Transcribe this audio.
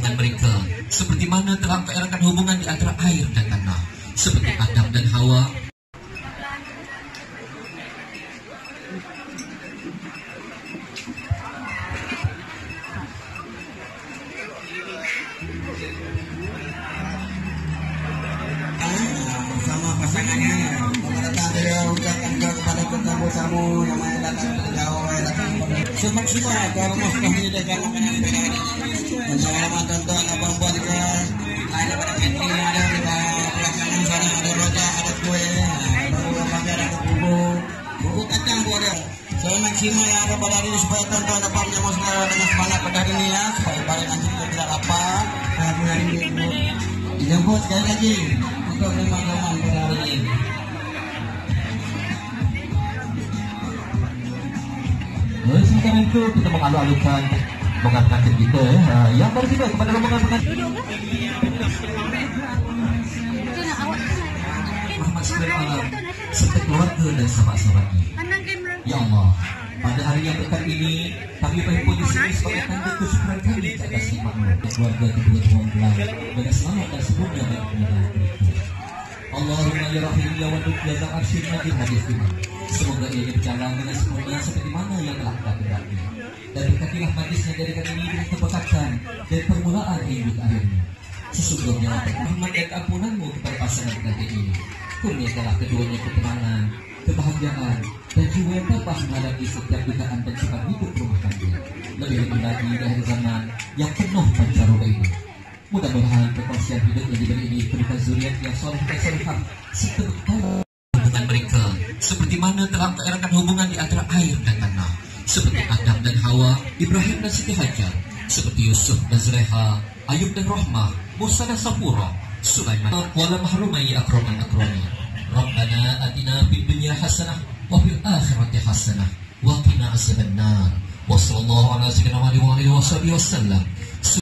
hubungan mereka, seperti mana telah keeratkan hubungan di antara air dan tanah, seperti Adam dan Hawa. Bersama pasangannya, datang dia ucapkan kepada tetamu-tamu yang mana datang dari jauh, datang semaksimal kalau masih menyediakan makanan ini. Dan selamat untuk abang buat juga lain daripada catering ada pelaksanaan sana, ada rojak, ada kue, baru abangnya ada bubuk kacang buat dia. Semaksimal yang ada pada hari ini supaya tuan-tuan dapat menyambut saudara dengan semangat pada hari ini ya, supaya balik nanti kita tidak lapar. Hari ini dijemput sekali lagi untuk teman-teman pada hari ini. Sementara itu kita mengalu-alukan pengantin kita yang baru tiba kepada rombongan pengantin. Muhammad Sulaiman serta keluarga dan sahabat-sahabatnya. Ya Allah, pada hari yang berkat ini kami berhimpun di sini sebagai tanda kesyukuran kami ke atas nikmat-Mu. Keluarga kedua tuan belah dengan selamat dan sempurna bagi kemudahan mereka. Allahumma ya rahim ya wadud ya zal arsyid majid hadis ini. Semoga ia berjalan dengan sempurna seperti mana yang telah kita berkati. Dan berkatilah majlisnya dari kami ini dengan keberkatan dan permulaan hidup akhirnya. Sesungguhnya rahmat dan ampunan-Mu kepada pasangan pengantin ini. Kurniakanlah keduanya ketenangan, kebahagiaan, dan jiwa yang tabah menghadapi setiap godaan dan sifat hidup rumah tangga. Lebih-lebih lagi di akhir zaman yang penuh pancaroba ini. Mudah-mudahan perkongsian hidup yang diberi ini berikan zuriat yang soleh dan solehah serta berkala hubungan mereka, seperti mana telah keeratkan hubungan di antara air dan tanah, seperti Adam dan Hawa, Ibrahim dan Siti Hajar, seperti Yusuf dan Zuleha, Ayub dan Rahmah, Musa dan Safura, Sulaiman wala mahrumai akraman akrami. Rabbana atina fid dunya hasanah wa fil akhirati hasanah wa qina azabannar. Wa sallallahu ala sayyidina Muhammadin wa alihi wasallam.